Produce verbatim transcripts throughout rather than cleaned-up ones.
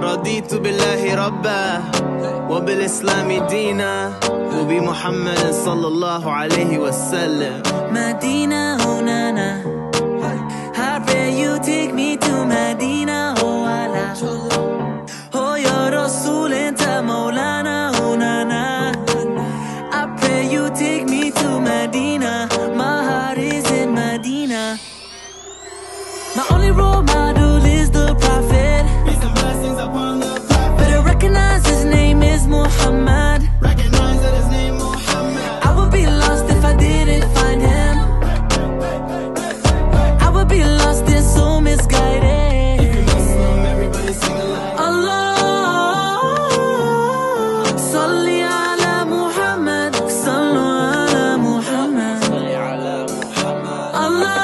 رضيت بالله ربا وبالإسلام دينا وبمحمد صلى الله عليه وسلم. Medina, oh nana, I pray you take me to Medina, oh Allah. Oh ya Rasul anta Maulana, oh nana, I pray you take me to Medina. My heart is in Medina. My only role model is the Prophet. Peace and blessings upon the Prophet. Better recognize his name is Muhammad. Recognize that his name Muhammad. I would be lost if I didn't find him. I would be lost and so misguided. If you're Muslim, everybody sing along. Allah, Salli ala Muhammad, Sallu ala Muhammad. Allah,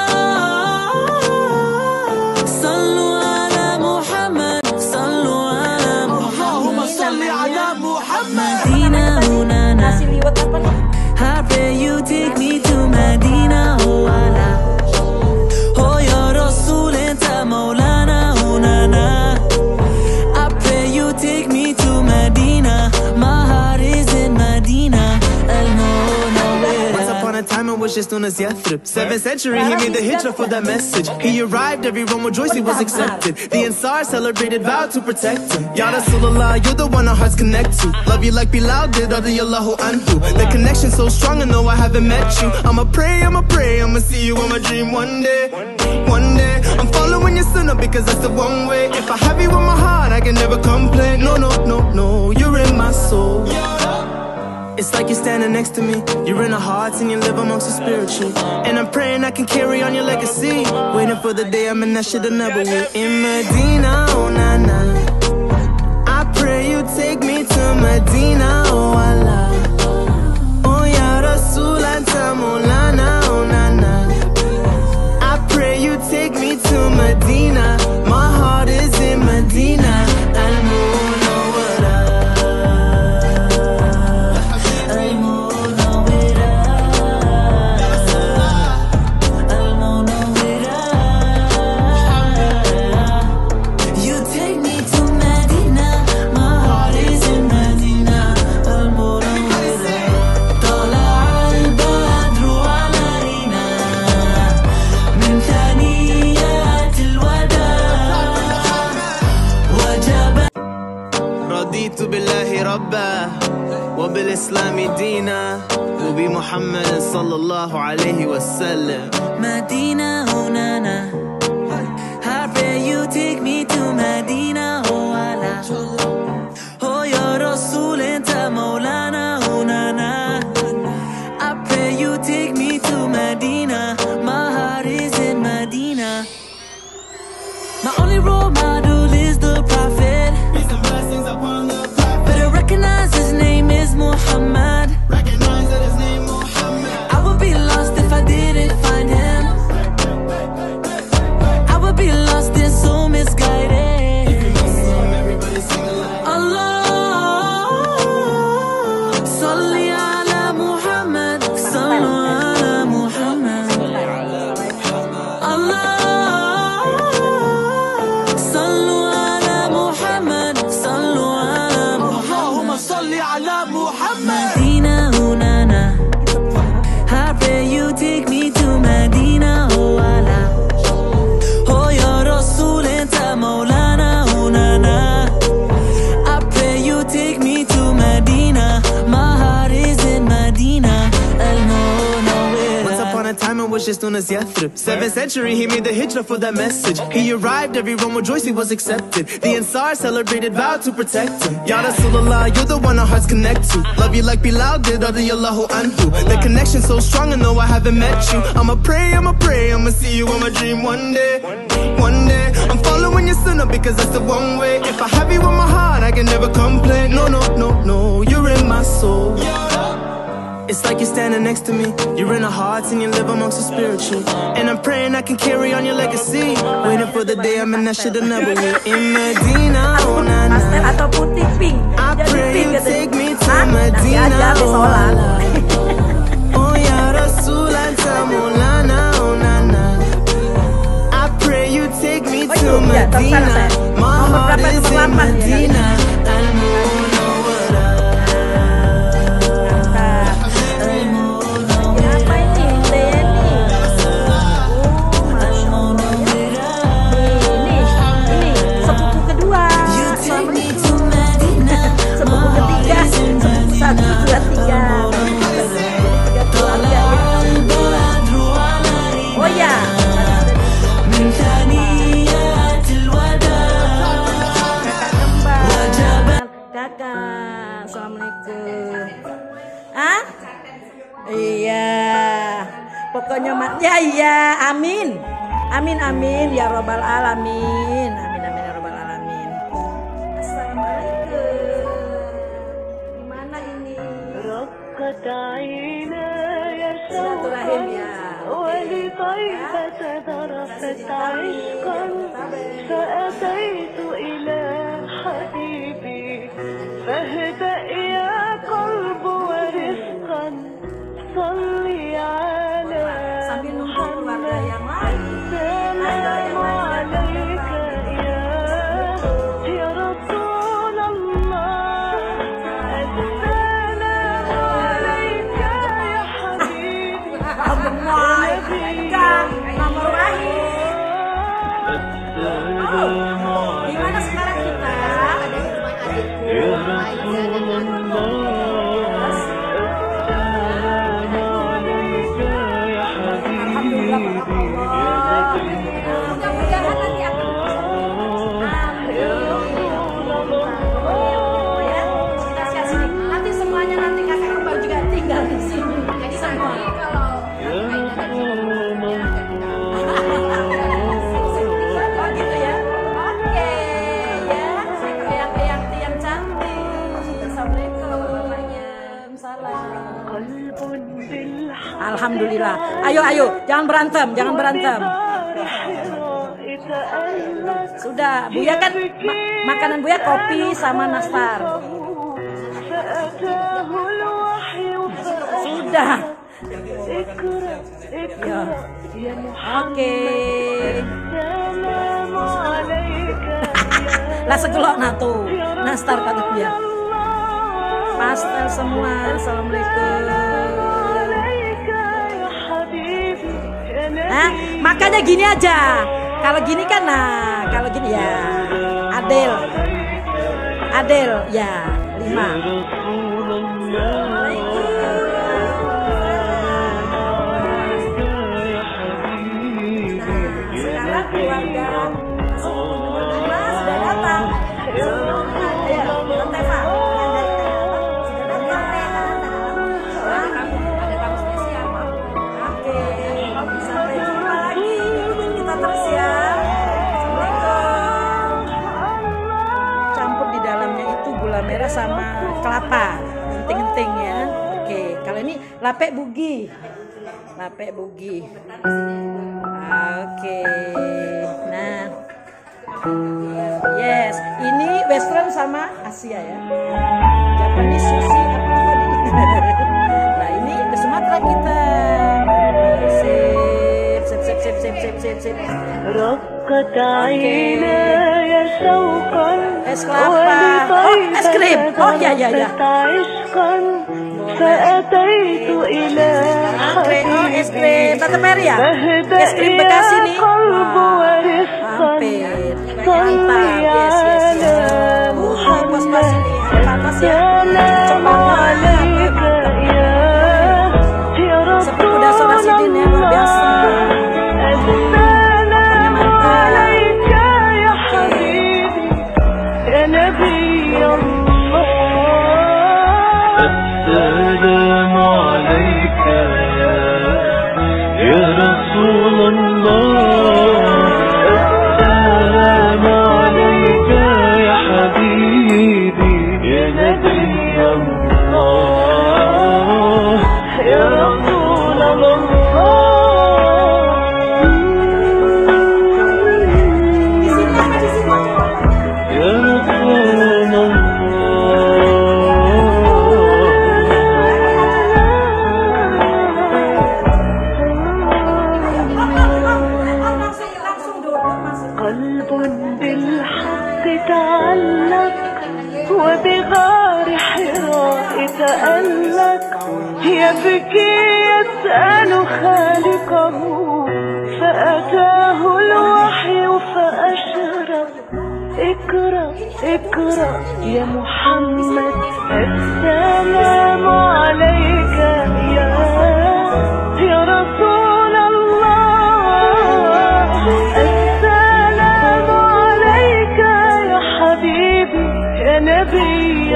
Sallu ala Muhammad, Sallu ala Muhammad. Salli ala Muhammad. Medina, oh nana, I pray you take me to Medina, oh Allah. Oh ya Rasul anta Maulana, oh nana, I pray you take me to Medina. My heart is in Medina. Once upon a time it was just known as Yathrib. Seventh century he made the hijrah for that message. He arrived, everyone rejoiced, he was accepted. The Ansar celebrated, vowed to protect him. Ya Rasulullah, you're the one our hearts connect to. Love you like Bilal did, radiyallahu anhu. The connection so strong and though I haven't met you, I'ma pray, I'ma pray, I'ma see you in my dream one day. One day, I'm following your sunnah because that's the one way. If I have you in my heart, I can never complain. No, no, no, no, you're in my soul. It's like you're standing next to me. You're in our hearts and you live amongst the spiritual. And I'm praying I can carry on your legacy. Waiting for the day I'm in that shit never will. In Medina, oh na na, I pray you take me to Medina, oh Allah. Oh ya Rasul anta Maulana, oh na na, I pray you take me to Medina. My heart is in Medina. رضيت بالله ربا وبالإسلام دينا وبمحمد صلى الله عليه وسلم. Medina, oh nana, I pray you take me to Medina, oh Allah. Oh ya Rasul anta Maulana, oh nana, I pray you take me to Medina. My heart is in Medina. My only role model is the Prophet. Peace and blessings upon the Prophet. Better recognize his name is Muhammad. Recognize that his name Muhammad. I would be lost if I didn't find him. I would be lost and so misguided. If you're Muslim, everybody sing along. Allah, Salli ala Muhammad, Sallu ala Muhammad. Allah, Sallu ala Muhammad, Sallu ala Muhammad. Salli ala Muhammad. Medina, oh nana, I pray you take me to Medina, oh Allah. Oh ya Rasul anta Maulana, oh nana, I pray you take me to Medina. My heart is in Medina. Once upon a time it was just known as Yathrib. Seventh century he made the hijrah for that message. He arrived, everyone rejoiced, he was accepted. The Ansar celebrated, vowed to protect him. Ya Rasulullah, you're the one our hearts connect to. Love you like Bilal did, radiyallahu anhu. The connection so strong and though I haven't met you, I'ma pray, I'ma pray, I'ma see you in my dream one day. One day, I'm following your sunnah because that's the one way. If I have you in my heart, I can never complain. No, no, no, no, you're in my soul. It's like you're standing next to me. You're in our hearts and you live amongst the spiritual. And I'm praying I can carry on your legacy. Waiting for the day I'm in that shit never will. In Medina, oh na na, atau putih pink. I Jadi pray pink you gitu. take me to Hah? Nanti Medina, aja habis oh sholat. Allah. Oh ya Rasul anta Maulana, oh na na, I pray you take me to Oh, iya, Medina. saya. My Nomor heart berapa? is Nomor in delapan ya. Medina. Pokoknya ya iya, amin. Amin amin ya robbal alamin. Amin amin ya robbal alamin. Assalamualaikum. Gimana ini? Silaturahim ya. ولطيبة ذرفت عشقا فأتيت إلى حبيبي فاهدأ يا قلب ورفقا صلي على sambil nunggu keluarga yang lain. السلام عليك يا يا رسول الله السلام عليك يا حبيبي Nomor rahim. Oh, gimana sekarang kita? Ada di rumah adikku. Alhamdulillah, mudah-mudahan nanti akan kita siap sini. Nanti semuanya nanti kakak kembali juga tinggal di sini. Jadi semua. Alhamdulillah. Ayo, ayo, jangan berantem, jangan berantem. Sudah, Buya kan ma makanan Buya kopi sama nastar. Sudah. Ya. Oke. Lah segelok nato, nastar kata Buya. Pastel semua. Assalamualaikum. Nah, makanya gini aja. Kalau gini kan, nah, kalau gini ya, Adel, Adel, ya, lima. Nah, sekarang keluarga sudah datang. Ya, Teva. Terus ya, campur di dalamnya itu gula merah sama kelapa, genting-genting ya. Oke, kalau ini lapek bugi, lapek bugi. Oke, nah, yes, ini Western sama Asia ya. Japanese sushi apa tadi? Nah ini ke Sumatera kita. Sip, sip, sip, sip, sip. رقت عيناي شوقا Es kelapa. Oh, es krim. Oh ya ya ya. عشقا فأتيت إلى Oh, es krim Tante Mary ya? Es krim Bekasi nih. Hampir. Mantap. Yes, yes, yes. Uh, bos-bos ini panas ya. Seperti udah saudara Sidin ya, luar biasa. السلام عليك يا رسول الله السلام عليك يا حبيبي يا نبي الله يا رسول الله وبغار حراء تألق يبكي يسأل خالقه فأتاه الوحي فأشرق اقرأ اقرأ يا محمد السلام عليك يا يا رسول الله السلام عليك يا حبيبي يا نبي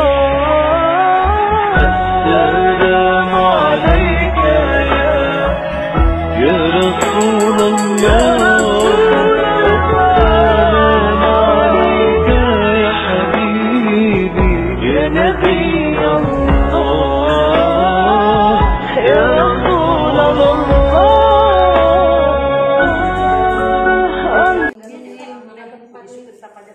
الله السلام عليك يا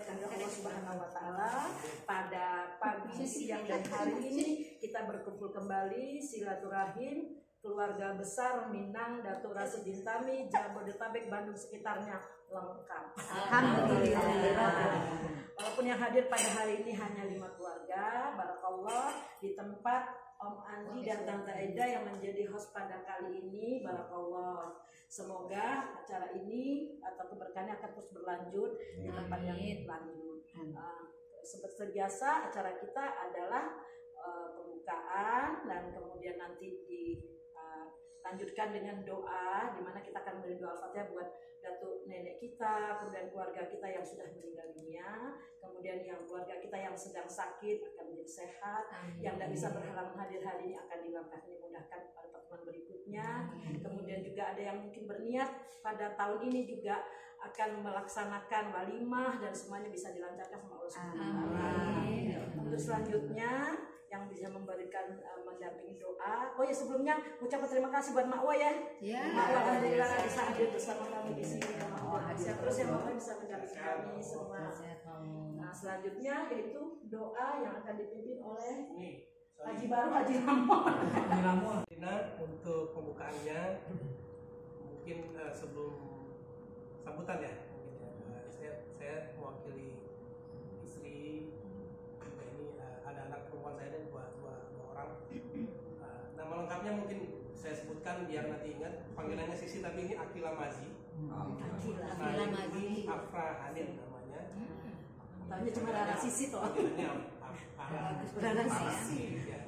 kehendak Allah Subhanahu wa taala, pada pagi, siang dan hari ini kita berkumpul kembali silaturahim keluarga besar Minang, Datuk Rasidin Tami, Jabodetabek, Bandung sekitarnya lengkap. Alhamdulillah. Walaupun yang hadir pada hari ini hanya lima keluarga, barakallah, di tempat Om Andi dan Tante Eda yang menjadi host pada kali ini, barakallah. Semoga acara ini atau keberkahannya akan terus berlanjut di tempat yang lanjut. Uh, seperti biasa, acara kita adalah uh, pembukaan dan kemudian nanti di Uh, lanjutkan dengan doa, di mana kita akan memberi doa Al-Fatihah buat datuk nenek kita, kemudian keluarga kita yang sudah meninggal dunia, kemudian yang keluarga kita yang sedang sakit akan menjadi sehat, Amin. Yang tidak bisa berhalangan hadir hari ini akan dilengkapi dimudahkan pada pertemuan berikutnya. Amin. Kemudian juga ada yang mungkin berniat pada tahun ini juga akan melaksanakan walimah dan semuanya bisa dilancarkan sama Allah Subhanahu wa taala. Untuk selanjutnya yang bisa memberikan uh, mendampingi doa. Oh ya, sebelumnya ucapkan terima kasih buat Mak Wa ya. Ya. Mak Wa alhamdulillah bisa hadir bersama kami di sini. Oh, sehat terus ya Mak Wa bisa mendampingi kami semua. Nah, selanjutnya yaitu doa yang akan dipimpin oleh Haji Baru Haji Ramon. Haji Ramon. Untuk pembukaannya mungkin uh, sebelum sambutan ya, mungkin ya. Uh, saya saya mewakili istri. Ini uh, ada anak perempuan saya dan dua, dua, dua orang. Uh, nama lengkapnya mungkin saya sebutkan biar nanti ingat. Panggilannya Sisi tapi ini Akila Mazi. Oh, Akila, nah, Akila Mazi. Afra Hanin namanya. Tahunya cuma Rara Sisi toh. Panggilannya Rara Sisi. Ya,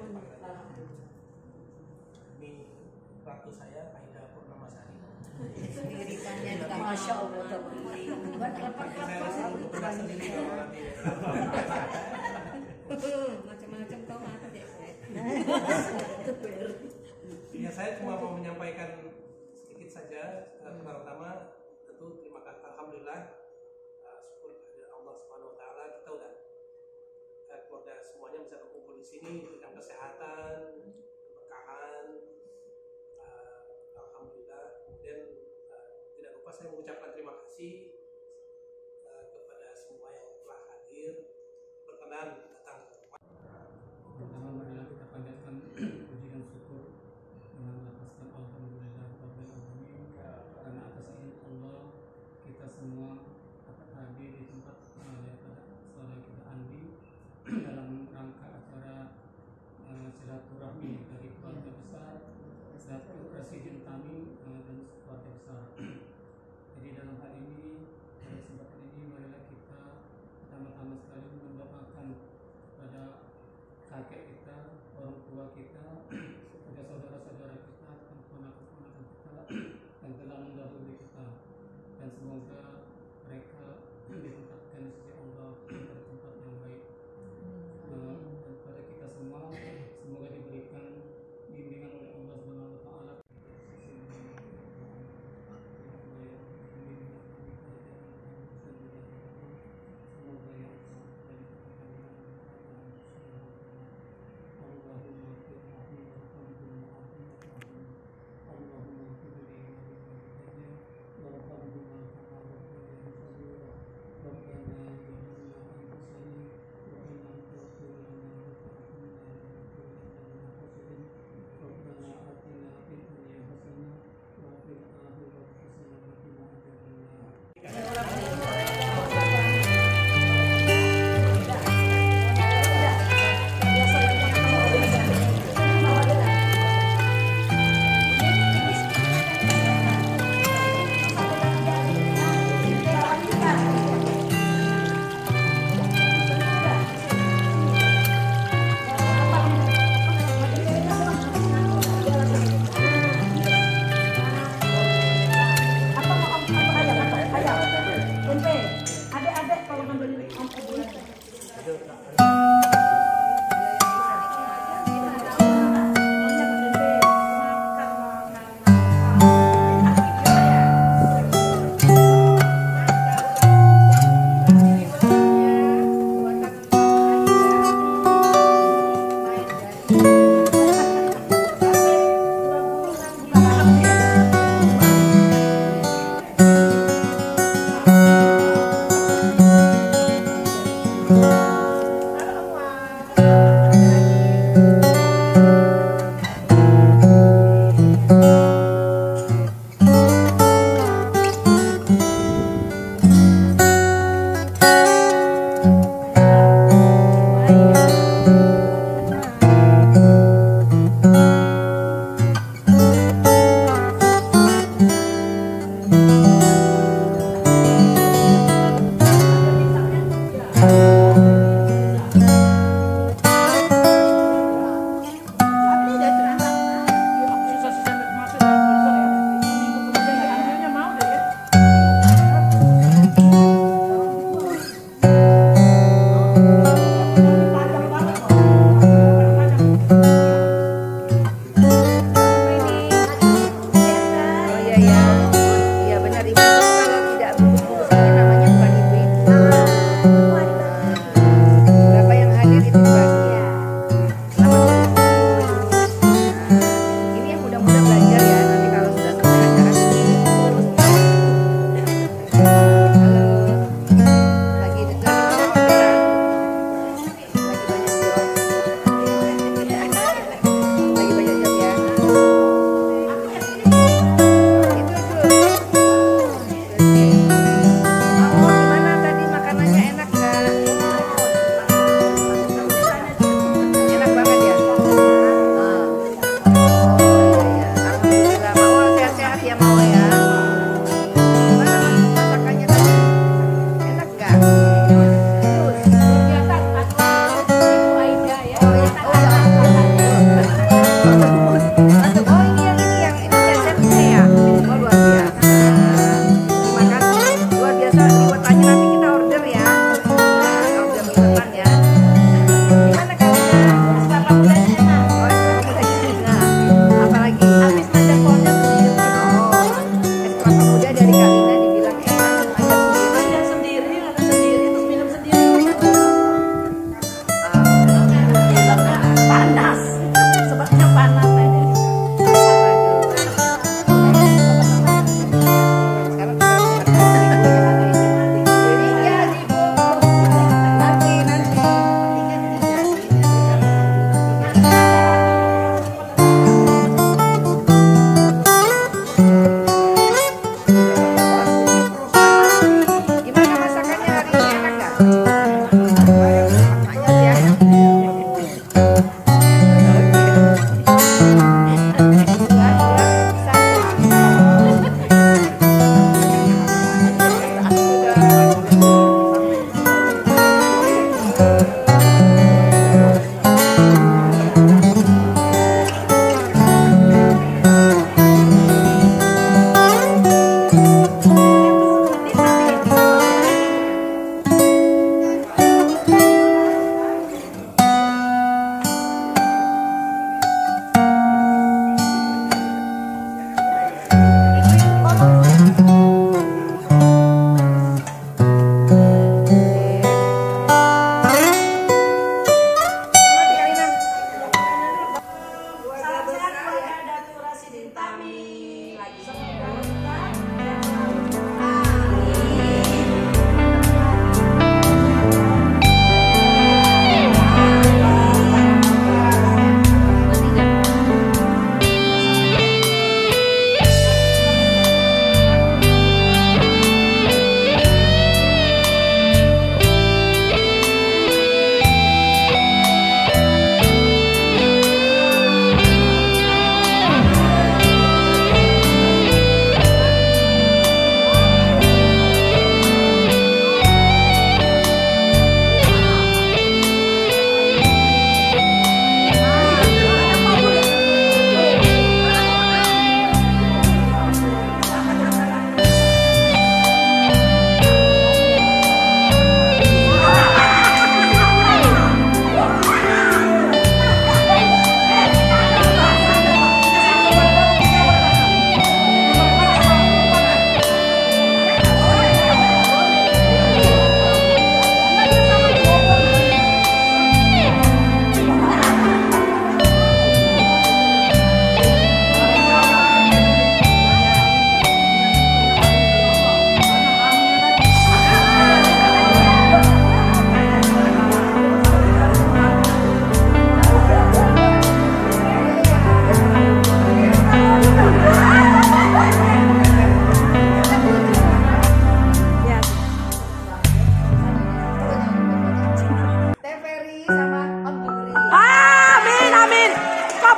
ini ratu saya Aida Purnamasari. Dirikannya juga Masya Allah. Saya sudah sendiri nanti. Macam-macam kau mati deh. Ya, saya cuma mau menyampaikan sedikit saja. Pertama-tama tentu terima kasih, alhamdulillah, uh, syukur kepada Allah Subhanahu wa taala kita udah uh, keluarga semuanya bisa berkumpul di sini dengan kesehatan, keberkahan. Uh, alhamdulillah. Kemudian uh, tidak lupa saya mengucapkan terima kasih uh, kepada semua yang telah hadir berkenan datang ke rumah. Pertama marilah kita panjatkan puji dan syukur dengan melafazkan alhamdulillah rabbil alamin, karena atas izin Allah kita semua dapat hadir di tempat uh, yang pada saudara kita Andi dalam rangka acara uh, silaturahmi dari keluarga besar Datuk Rasidin Tami uh, dan keluarga besar. Jadi dalam hal ini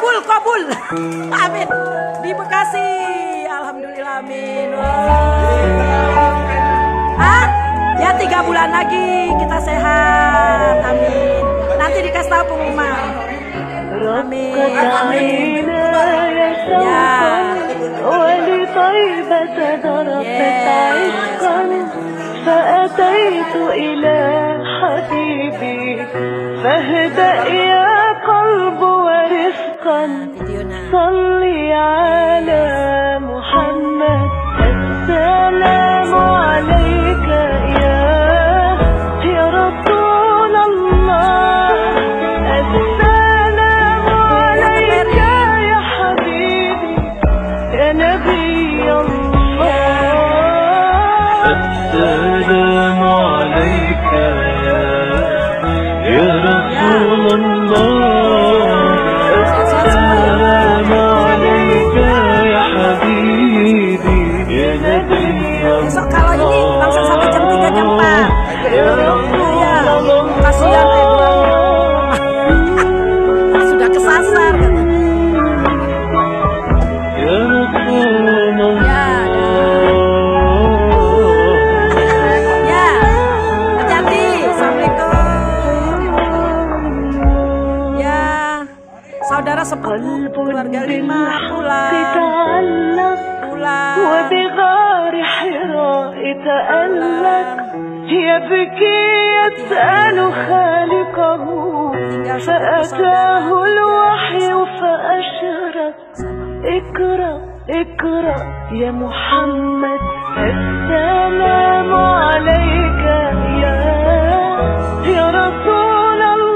kabul, kabul. Amin. Di Bekasi. Alhamdulillah, amin. Ah, ya tiga bulan lagi kita sehat. Amin. Nanti dikasih tahu pengumuman. Amin. Amin. Ya. ولطيبة ضربت عشقا فأتيت إلى حبيبي فاهدأ يا قلب ورفقا صلي على محمد السلام عليك يا يا رسول الله السلام عليك يا حبيبي يا نبي الله السلام عليك يا يا رسول الله السلام عليك يا حبيبي يا نبي الله. Besok kalau ini langsung sampai jam tiga jam empat. Ya, kasihan Edward. Sudah kesasar katanya. Ya Rasulullah. Ya, hati-hati. Assalamualaikum. Ya, saudara sepupu keluarga lima pulang. Pulang. وبغار حراء تألق يبكي يسأل خالقه فأتاه الوحي فأشرق اقرأ اقرأ يا محمد السلام عليك يا يا رسول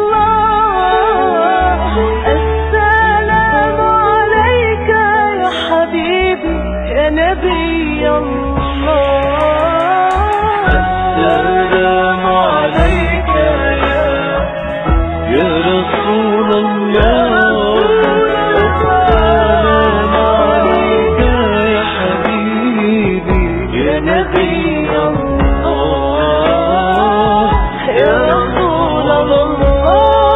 الله السلام عليك يا حبيبي يا نبي الله السلام عليك يا يا رسول الله السلام عليك يا حبيبي يا نبي الله يا رسول الله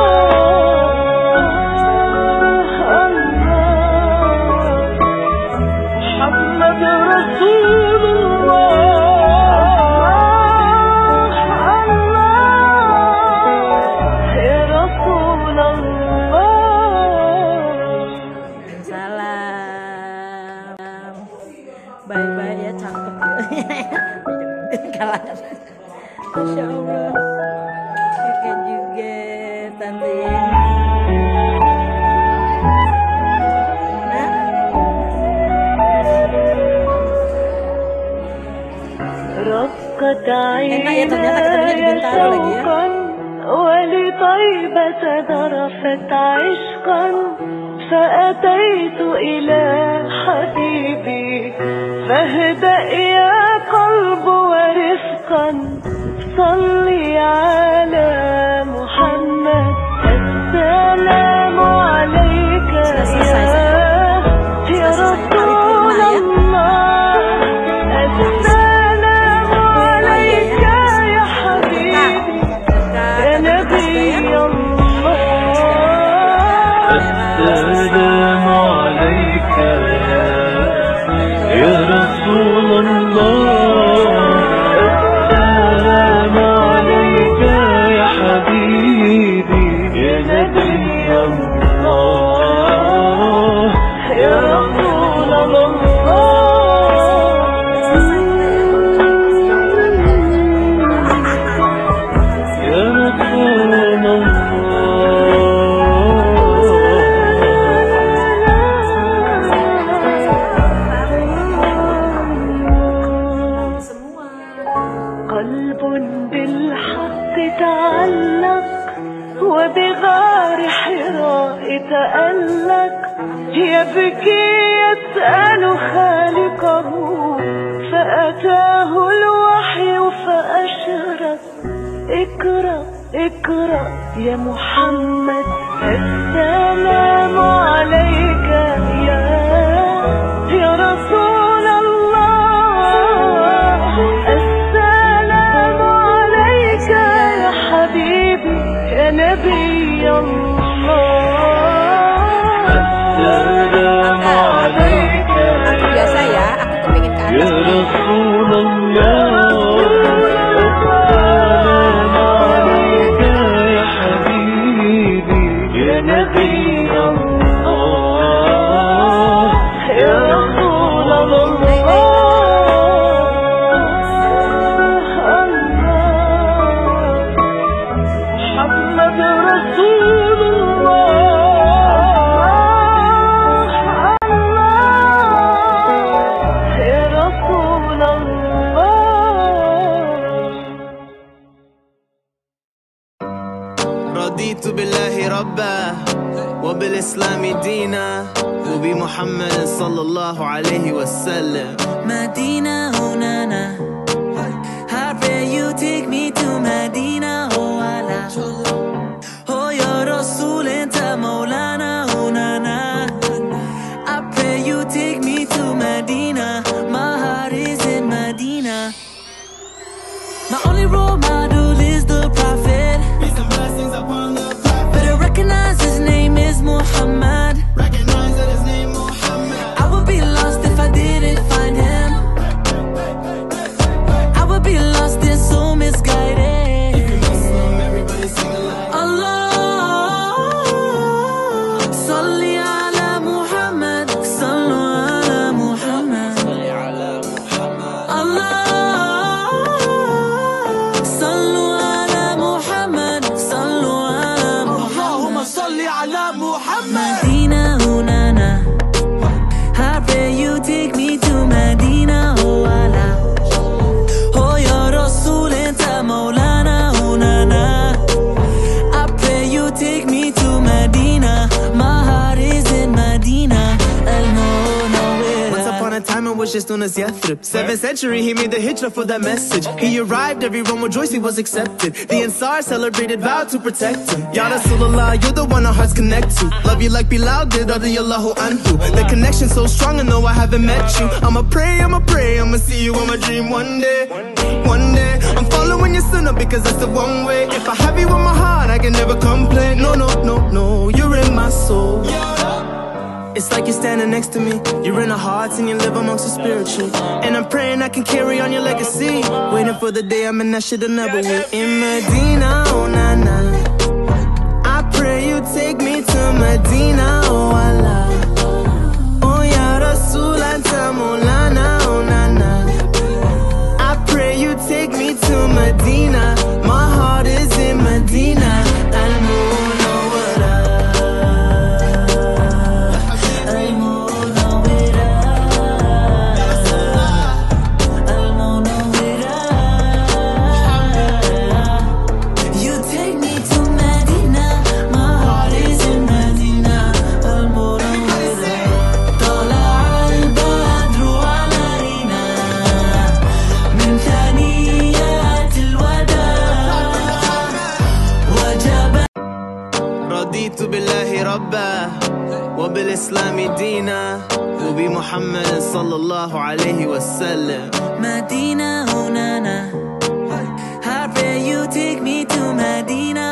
محمد رسول الله يا رسول الله. Salam. Bye-bye ya, cakep. Kalah. Masya Allah. Oke juga tante. Nah. رقت Enak ya, ternyata ketemunya di Bintaro lagi ya. ولطيبة ذرفت عشقا فأتيت إلى حبيبي فاهدأ يا قلب ورفقا صلي على محمد السلام عليك يا يا رسول الله السلام عليك يا حبيبي يا نبي الله السلام عليك يا يا رسول الله السلام عليك يا حبيبي يا نبي الله يا رسول الله يا رسول الله قلب بالحق تعلق وبغار حراء تألق يبكي يسأل خالقه فأتاه الوحي فأشرق اقرأ اقرأ يا محمد السلام عليك يا يا رسول الله السلام عليك يا حبيبي يا نبي الله رسول الله يا رسول الله. رضيت بالله ربا وبالإسلام دينا وبمحمد صلى الله عليه وسلم. Medina, oh nana, I pray you take me to Medina, oh Allah. Oh ya Rasul enta Maulana, oh nana, I pray you take me to Medina. My heart is in Medina. My only role model is the Prophet. Peace and blessings upon the Prophet. Better recognize his name is Muhammad. Recognize that his name Muhammad. I would be lost if I didn't find him. I would be lost and so misguided. If you're Muslim, everybody sing along. Allah, salli ala Muhammad, sallu ala Muhammad. Allah, sallu ala Muhammad, sallu ala Muhammad. salli ala Muhammad. Medina, oh nana, I pray you take me to Medina, oh Allah. Oh ya Rasul enta Maulana, oh nana, I pray you take me to Medina. My heart is in Medina, Al-Munawwara. Once upon a time it was just known as Yathrib. Seventh century he made the hijrah for that message. He arrived, everyone rejoiced, he was accepted. The Ansar celebrated, vowed to protect him. Ya Rasulullah, you're the one our hearts connect to. Love you like Bilal did, radiyallahu anhu. The connection so strong, I know I haven't met you. I'ma pray, I'ma pray, I'ma see you in my dream one day. One day, I'm following your sunnah because that's the one way. If I have you in my heart, I can never complain. No, no, no, no, you're in my soul. It's like you're standing next to me. You're in our hearts and you live amongst the spiritual. And I'm praying I can carry on your legacy. Waiting for the day I'm in that shit never will. In Medina, oh na na, I pray you take me to Medina, oh Allah. Oh ya Rasul anta Maulana, oh na na, I pray you take me to Medina. My heart is in Medina. Al-Munawwara. You take me to Medina, my heart is in Medina, Al-Munawwara. طلع البدر علينا من ثنيات الوداع وجب. رضيت بالله ربا وبالإسلام دينا وبمحمد صلى الله عليه وسلم. Medina, oh nana, I pray you take me to Medina,